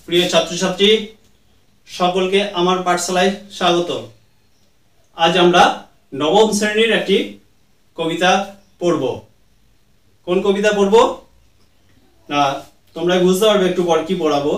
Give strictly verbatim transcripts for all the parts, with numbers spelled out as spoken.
প্রিয় ছাত্রছাত্রী সকলকে আমার পাঠশালায় স্বাগত। আজ আমরা নবম শ্রেণীর একটি কবিতা পড়ব। কোন কবিতা পড়ব না তোমরা বুঝতে পারবে একটু পর কি পড়াবো।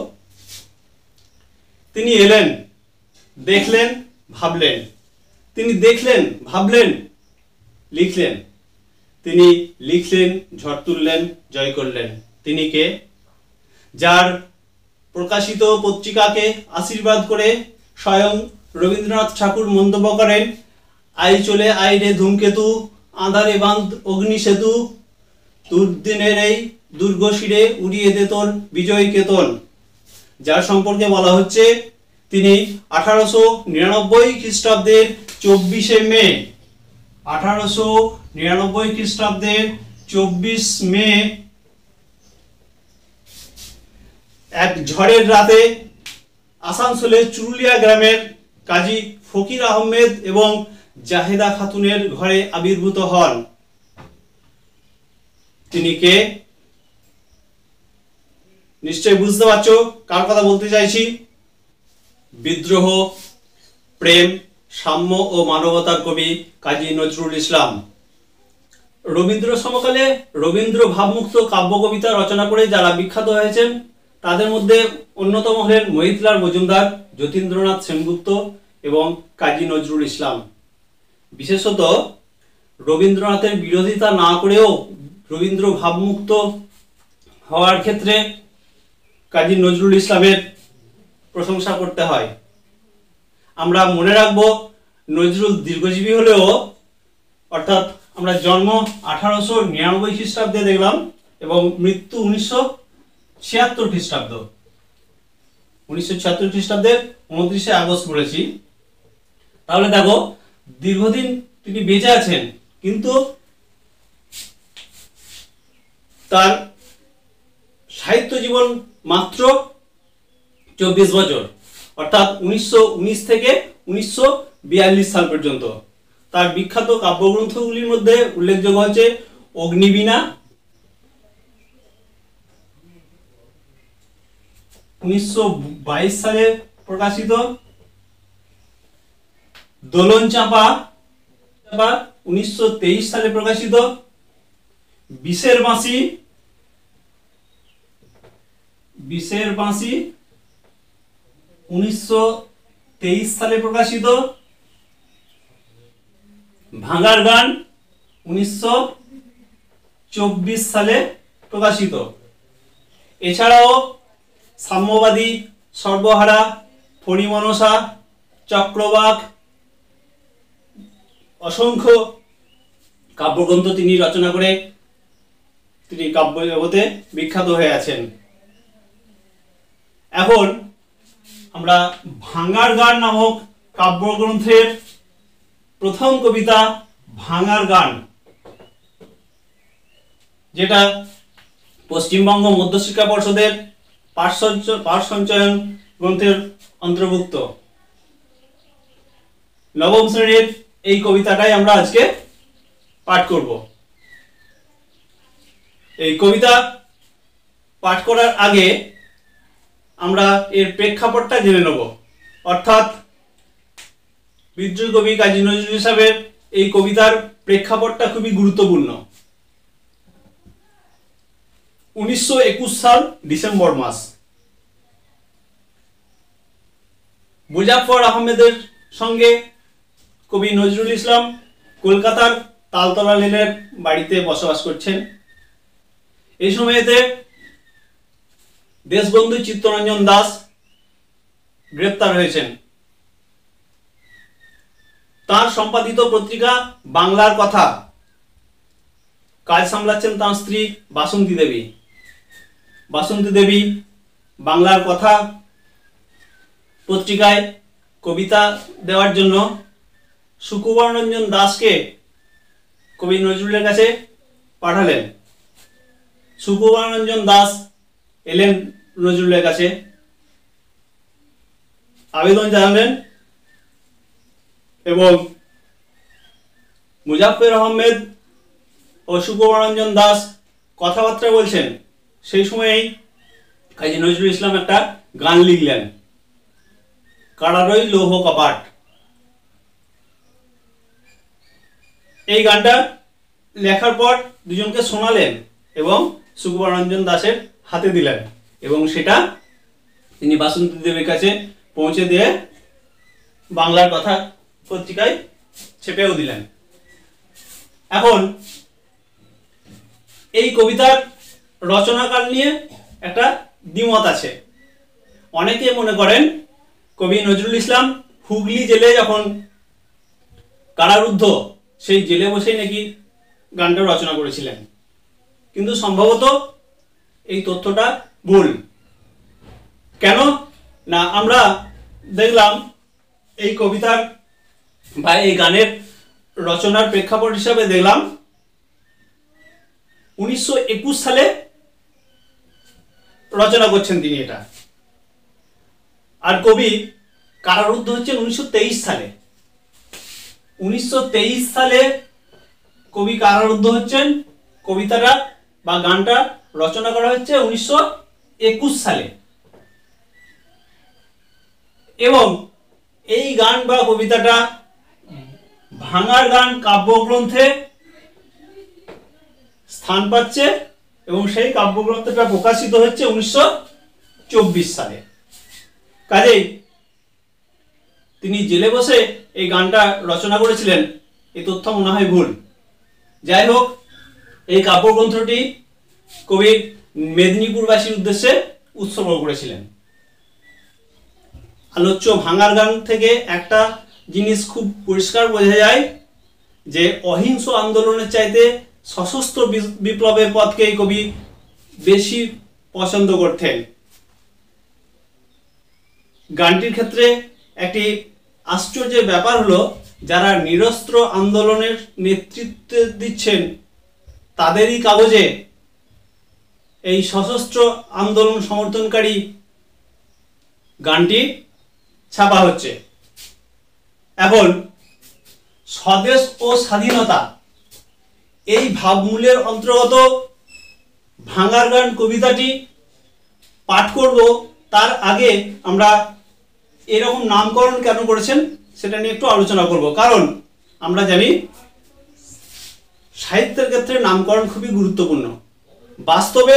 তিনি এলেন, দেখলেন, ভাবলেন। তিনি দেখলেন, ভাবলেন, লিখলেন। তিনি লিখলেন, ঝড় তুললেন, জয় করলেন। তিনি কে? যার প্রকাশিত পত্রিকাকে আশীর্বাদ করে স্বয়ং রবীন্দ্রনাথ ঠাকুর মন্তব্য করেন, আই চলে আই রে ধূমকেতু, আঁধারে বাঁধ অগ্নি সেতু, দুর্দিনের এই দুর্গ শিরে উড়িয়ে দে তোর বিজয় কেতন। যার সম্পর্কে বলা হচ্ছে তিনি আঠারোশো নিরানব্বই খ্রিস্টাব্দের চব্বিশে মে আঠারোশো নিরানব্বই খ্রিস্টাব্দের চব্বিশ মে এক ঝড়ের রাতে আসানসোলের চুরুলিয়া গ্রামের কাজী ফকির আহমেদ এবং জাহেদা খাতুনের ঘরে আবির্ভূত হন। তিনি কে? নিশ্চয়ই বুঝতে পারছো কার কথা বলতে চাইছি। বিদ্রোহ, প্রেম, সাম্য ও মানবতার কবি কাজী নজরুল ইসলাম। রবীন্দ্র সমকালে রবীন্দ্র ভাবমুক্ত কাব্য কবিতা রচনা করে যারা বিখ্যাত হয়েছেন তাদের মধ্যে অন্যতম হলেন মহিতলাল মজুমদার, যতীন্দ্রনাথ সেনগুপ্ত এবং কাজী নজরুল ইসলাম। বিশেষত রবীন্দ্রনাথের বিরোধিতা না করেও রবীন্দ্র ভাবমুক্ত হওয়ার ক্ষেত্রে কাজী নজরুল ইসলামের প্রশংসা করতে হয়। আমরা মনে রাখব নজরুল দীর্ঘজীবী হলেও, অর্থাৎ আমরা জন্ম আঠারোশো নিরানব্বই খ্রিস্টাব্দে দেখলাম এবং মৃত্যু উনিশশো ছিয়াত্তর খ্রিস্টাব্দ উনিশশো ছিয়াত্তর খ্রিস্টাব্দের উনত্রিশে আগস্ট বলেছি। তাহলে দেখো দীর্ঘদিন তিনি বেঁচে আছেন, কিন্তু তার সাহিত্য জীবন মাত্র চব্বিশ বছর, অর্থাৎ উনিশশো উনিশ থেকে উনিশশো বিয়াল্লিশ সাল পর্যন্ত। তার বিখ্যাত কাব্যগ্রন্থগুলির মধ্যে উল্লেখযোগ্য হচ্ছে অগ্নিবীণা উনিশশো বাইশ সালে প্রকাশিত, দোলন চাঁপা উনিশশো তেইশ সালে প্রকাশিত, বিষের বাঁশি বিষের বাঁশি উনিশশো তেইশ সালে প্রকাশিত, ভাঙার গান উনিশশো চব্বিশ সালে প্রকাশিত। এছাড়াও সাম্যবাদী, সর্বহারা, ফণিমনসা, চক্রবাক, অসংখ্য কাব্যগ্রন্থ তিনি রচনা করে তিনি কাব্য জগতে বিখ্যাত হয়ে আছেন। এখন আমরা ভাঙার গান নামক কাব্যগ্রন্থের প্রথম কবিতা ভাঙার গান, যেটা পশ্চিমবঙ্গ মধ্যশিক্ষা পর্ষদের পাঠ সঞ্চয়ন গ্রন্থের অন্তর্ভুক্ত। নবম শ্রেণীর এই কবিতাটাই আমরা আজকে পাঠ করব। এই কবিতা পাঠ করার আগে আমরা এর প্রেক্ষাপটটা জেনে নেব, অর্থাৎ বিদ্রোহী কবি কাজী নজরুল ইসলামের এই কবিতার প্রেক্ষাপটটা খুবই গুরুত্বপূর্ণ। উনিশশো একুশ সাল ডিসেম্বর মাস। মুজাফফর আহমেদের সঙ্গে কবি নজরুল ইসলাম কলকাতার তালতলা লেনের বাড়িতে বসবাস করছেন। এই সময়েতে দেশবন্ধু চিত্তরঞ্জন দাস গ্রেপ্তার হয়েছেন। তার সম্পাদিত পত্রিকা বাংলার কথা কাজ সামলাচ্ছেন তার স্ত্রী বাসন্তী দেবী। বাসন্তী দেবী বাংলার কথা পত্রিকায় কবিতা দেওয়ার জন্য সুকুমাররঞ্জন দাসকে কবি নজরুলের কাছে পাঠালেন। সুকুমাররঞ্জন দাস এলেন নজরুলের কাছে, আবেদন জানালেন এবং মুজাফফর আহমেদ ও সুকুমাররঞ্জন দাস কথাবার্তা বলছেন। সেই সময়েই কাজী নজরুল ইসলাম একটা গান লিখলেন, কারারই লৌহ কপাট। এই গানটা লেখার পর দুজনকে শোনালেন এবং সুকুমাররঞ্জন দাসের হাতে দিলেন এবং সেটা তিনি বাসন্তী দেবীর কাছে পৌঁছে দিয়ে বাংলার কথা পত্রিকায় ছেপেও দিলেন। এখন এই কবিতার রচনাকাল নিয়ে একটা দ্বিমত আছে। অনেকে মনে করেন কবি নজরুল ইসলাম হুগলি জেলে যখন কারারুদ্ধ সেই জেলে বসেই নাকি গানটা রচনা করেছিলেন, কিন্তু সম্ভবত এই তথ্যটা ভুল। কেন না, আমরা দেখলাম এই কবিতার বা এই গানের রচনার প্রেক্ষাপট হিসাবে দেখলাম উনিশশো একুশ সালে রচনা করছেন তিনি এটা, আর কবি কারারুদ্ধ হচ্ছেন উনিশশো তেইশ সালে। উনিশশো তেইশ সালে কবি কারারুদ্ধ হচ্ছেন, কবিতাটা বা গানটা রচনা করা হচ্ছে উনিশশো একুশ সালে, এবং এই গান বা কবিতাটা ভাঙার গান কাব্যগ্রন্থে স্থান পাচ্ছে এবং সেই কাব্যগ্রন্থটা প্রকাশিত হচ্ছে উনিশশো চব্বিশ সালে। কাজেই তিনি জেলে বসে এই গানটা রচনা করেছিলেন এই তথ্য মনে হয় ভুল। যাই হোক, এই কাব্যগ্রন্থটি কবি মেদিনীপুরবাসীর উদ্দেশ্যে উৎসর্গ করেছিলেন। আলোচ্য ভাঙার গান থেকে একটা জিনিস খুব পরিষ্কার বোঝা যায় যে অহিংস আন্দোলনের চাইতে সশস্ত্র বিপ্লবের পথকেই কবি বেশি পছন্দ করতেন। গানটির ক্ষেত্রে একটি আশ্চর্যের ব্যাপার হলো, যারা নিরস্ত্র আন্দোলনের নেতৃত্ব দিচ্ছেন তাদেরই কাগজে এই সশস্ত্র আন্দোলন সমর্থনকারী গানটি ছাপা হচ্ছে। এখন স্বদেশ ও স্বাধীনতা এই ভাবমূলের অন্তর্গত ভাঙার গান কবিতাটি পাঠ করব, তার আগে আমরা এরকম নামকরণ কেন করেছেন সেটা নিয়ে একটু আলোচনা করব। কারণ আমরা জানি সাহিত্যের ক্ষেত্রে নামকরণ খুবই গুরুত্বপূর্ণ। বাস্তবে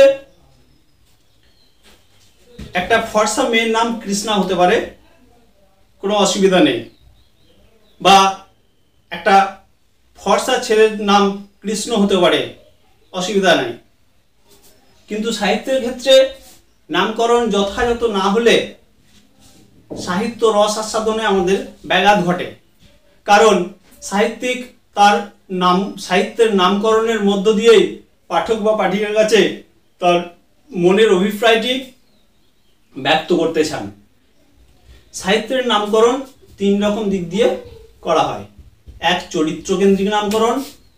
একটা ফর্সা মেয়ের নাম কৃষ্ণা হতে পারে, কোনো অসুবিধা নেই, বা একটা ফর্সা ছেলের নাম কৃষ্ণ হতে পারে, অসুবিধা নেই। কিন্তু সাহিত্যের ক্ষেত্রে নামকরণ যথাযথ না হলে সাহিত্য রস আস্বাদনে আমাদের ব্যাঘাত ঘটে। কারণ সাহিত্যিক তার নাম সাহিত্যের নামকরণের মধ্য দিয়েই পাঠক বা পাঠিকার কাছে তার মনের অভিপ্রায়টি ব্যক্ত করতে চান। সাহিত্যের নামকরণ তিন রকম দিক দিয়ে করা হয়। এক, চরিত্রকেন্দ্রিক নামকরণ;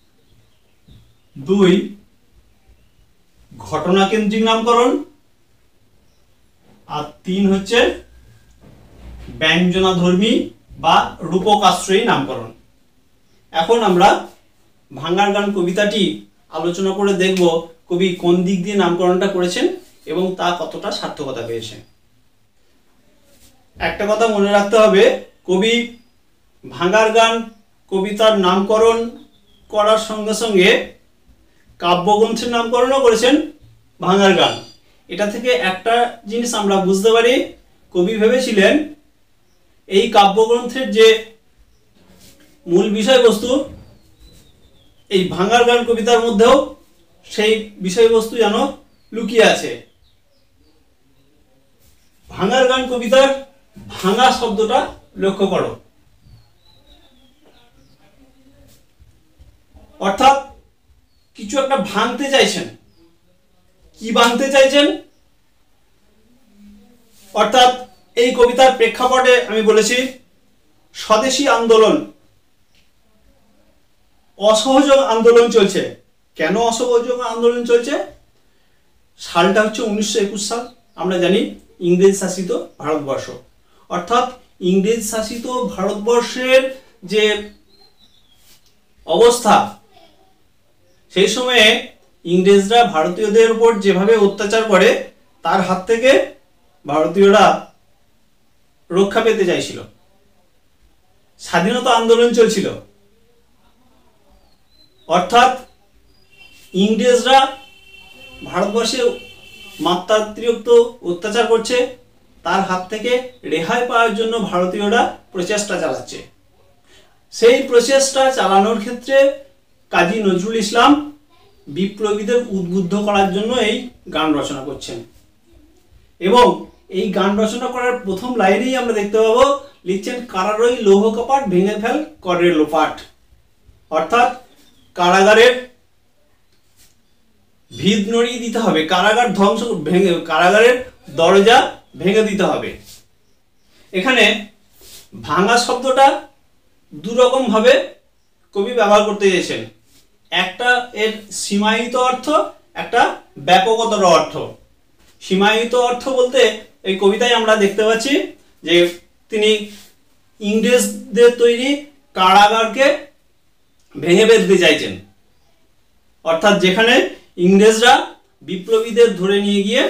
দুই, ঘটনাকেন্দ্রিক নামকরণ; আর তিন হচ্ছে ব্যঞ্জনাধর্মী বা রূপকাশ্রয়ী নামকরণ। এখন আমরা ভাঙার গান কবিতাটি আলোচনা করে দেখব কবি কোন দিক দিয়ে নামকরণটা করেছেন এবং তা কতটা সার্থকতা পেয়েছে। একটা কথা মনে রাখতে হবে, কবি ভাঙার গান কবিতার নামকরণ করার সঙ্গে সঙ্গে কাব্যগ্রন্থের নামকরণও করেছেন ভাঙার গান। এটা থেকে একটা জিনিস আমরা বুঝতে পারি, কবি ভেবেছিলেন এই কাব্যগ্রন্থের যে মূল বিষয়বস্তু এই ভাঙার গান কবিতার মধ্যেও সেই বিষয়বস্তু যেন লুকিয়ে আছে। ভাঙার গান কবিতার ভাঙা শব্দটা লক্ষ্য করো, অর্থাৎ কিছু একটা ভাঙতে চাইছেন। কি ভাঙতে চাইছেন? অর্থাৎ এই কবিতার প্রেক্ষাপটে আমি বলেছি স্বদেশী আন্দোলন, অসহযোগ আন্দোলন চলছে। কেন অসহযোগ আন্দোলন চলছে? সালটা হচ্ছে উনিশশো একুশ সাল। আমরা জানি ইংরেজ শাসিত ভারতবর্ষ, অর্থাৎ ইংরেজ শাসিত ভারতবর্ষের যে অবস্থা, সেই সময়ে ইংরেজরা ভারতীয়দের উপর যেভাবে অত্যাচার করে তার হাত থেকে ভারতীয়রা রক্ষা পেতে চাইছিল। স্বাধীনতা আন্দোলন চলছিল, অর্থাৎ ইংরেজরা ভারতবর্ষে মাত্রাতিরিক্ত অত্যাচার করছে, তার হাত থেকে রেহাই পাওয়ার জন্য ভারতীয়রা প্রচেষ্টা চালাচ্ছে। সেই প্রচেষ্টা চালানোর ক্ষেত্রে কাজী নজরুল ইসলাম বিপ্লবীদের উদ্বুদ্ধ করার জন্য এই গান রচনা করছেন। এবং এই গান রচনা করার প্রথম লাইনেই আমরা দেখতে পাবো লিখছেন, কারারই লৌহ কপাট ভেঙে ফেল করে লোপাট। অর্থাৎ কারাগারের ভিত নড়িয়ে দিতে হবে, কারাগার ধ্বংস ভেঙে কারাগারের দরজা ভেঙে দিতে হবে। এখানে ভাঙা শব্দটা দুরকম ভাবে কবি ব্যবহার করতে চেয়েছেন। একটা এর সীমায়িত অর্থ, একটা ব্যাপকতর অর্থ। সীমায়িত অর্থ বলতে এই কবিতায় আমরা দেখতে পাচ্ছি যে তিনি ইংরেজদের তৈরি কারাগারকে ভেঙে ফেলতে চাইছেন। অর্থাৎ যেখানে ইংরেজরা বিপ্লবীদের ধরে নিয়ে গিয়ে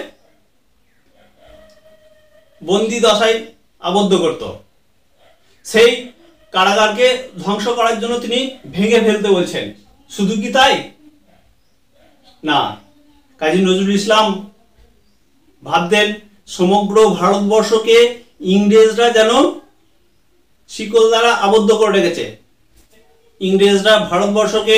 বন্দি দশায় আবদ্ধ করত, সেই কারাগারকে ধ্বংস করার জন্য তিনি ভেঙে ফেলতে বলছেন। শুধু কি তাই না, কাজী নজরুল ইসলাম ভাবতেন সমগ্র ভারতবর্ষকে ইংরেজরা যেন শিকল দ্বারা আবদ্ধ করে রেখেছে। ইংরেজরা ভারতবর্ষকে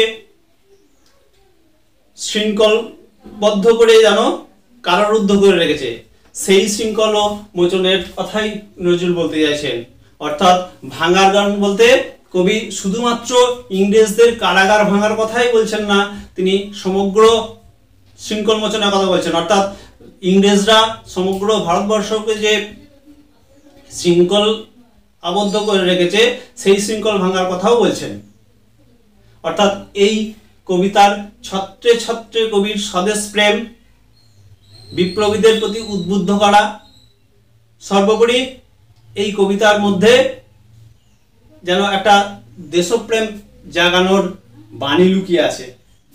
শৃঙ্খলবদ্ধ করে যেন কারারুদ্ধ করে রেখেছে, সেই শৃঙ্খল মোচনের কথাই নজরুল বলতে চাইছেন। অর্থাৎ ভাঙার গান বলতে কবি শুধুমাত্র ইংরেজদের কারাগার ভাঙার কথাই বলছেন না, তিনি সমগ্র শৃঙ্খল মোচনের কথা বলছেন। অর্থাৎ ইংরেজরা সমগ্র ভারতবর্ষকে যে শৃঙ্খল আবদ্ধ করে রেখেছে, সেই শৃঙ্খল ভাঙার কথাও বলছেন। অর্থাৎ এই কবিতার ছত্রে ছত্রে কবির স্বদেশ প্রেম, বিপ্লবীদের প্রতি উদ্বুদ্ধ করা, সর্বোপরি এই কবিতার মধ্যে যেন একটা দেশপ্রেম জাগানোর বাণী লুকিয়ে আছে।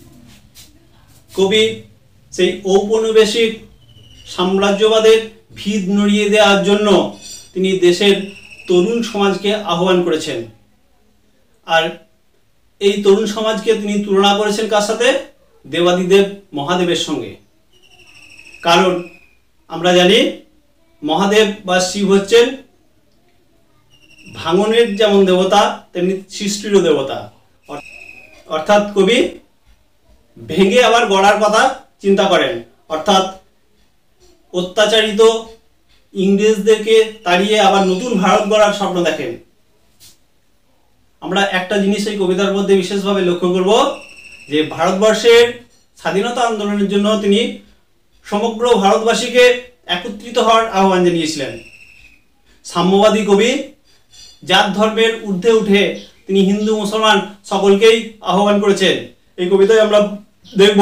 কবি সেই ঔপনিবেশিক সাম্রাজ্যবাদের ভিত নড়িয়ে দেওয়ার জন্য তিনি দেশের তরুণ সমাজকে আহ্বান করেছেন। আর এই তরুণ সমাজকে তিনি তুলনা করেছেন কার সাথে? দেবাদিদেব মহাদেবের সঙ্গে। কারণ আমরা জানি মহাদেব বা শিব হচ্ছেন ভাঙনের যেমন দেবতা, তেমনি সৃষ্টিরও দেবতা। অর্থাৎ কবি ভেঙে আবার গড়ার কথা চিন্তা করেন। অর্থাৎ অত্যাচারিত ইংরেজদেরকে তাড়িয়ে আবার নতুন ভারত গড়ার স্বপ্ন দেখেন। আমরা একটা জিনিস এই কবিতার মধ্যে বিশেষভাবে লক্ষ্য করব যে ভারতবর্ষের স্বাধীনতা আন্দোলনের জন্য তিনি সমগ্র ভারতবাসীকে একত্রিত হওয়ার আহ্বান জানিয়েছিলেন। সাম্যবাদী কবি জাত ধর্মের ঊর্ধ্বে উঠে তিনি হিন্দু মুসলমান সকলকেই আহ্বান করেছেন। এই কবিতায় আমরা দেখব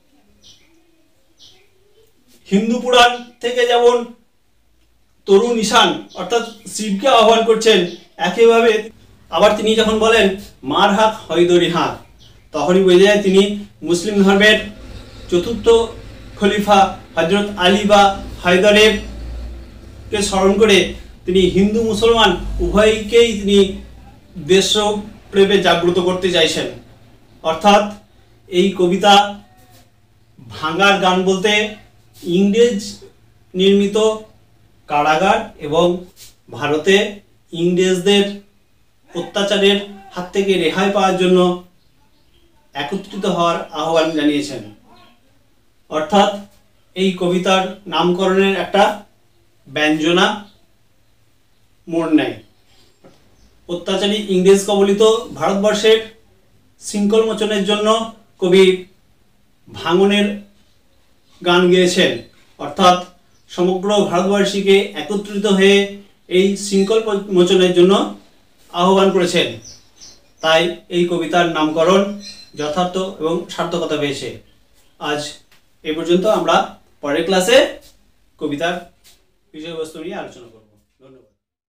হিন্দু পুরাণ থেকে যেমন তরুণ ঈশান অর্থাৎ শিবকে আহ্বান করছেন, একইভাবে আবার তিনি যখন বলেন মার হাক হৈদরি হাক, তখনই বোঝা যায় তিনি মুসলিম ধর্মের চতুর্থ খলিফা হযরত আলী বা হায়দারের কে স্মরণ করে তিনি হিন্দু মুসলমান উভয়কেই তিনি দেশপ্রেমে জাগ্রত করতে চাইছেন। অর্থাৎ এই কবিতা ভাঙার গান বলতে ইংরেজ নির্মিত কারাগার এবং ভারতে ইংরেজদের অত্যাচারের হাত থেকে রেহাই পাওয়ার জন্য একত্রিত হওয়ার আহ্বান জানিয়েছেন। অর্থাৎ এই কবিতার নামকরণের একটা ব্যঞ্জনা মোড় নেয়। অত্যাচারী ইংরেজ কবলিত ভারতবর্ষের শৃঙ্খল মোচনের জন্য কবি ভাঙনের গান গেয়েছেন। অর্থাৎ সমগ্র ভারতবাসীকে একত্রিত হয়ে এই শৃঙ্খল মোচনের জন্য আহ্বান করেছেন। তাই এই কবিতার নামকরণ যথার্থ এবং সার্থকতা পেয়েছে। আজ এই পর্যন্ত। আমরা পরের ক্লাসে কবিতার বিষয়বস্তু নিয়ে আলোচনা করব।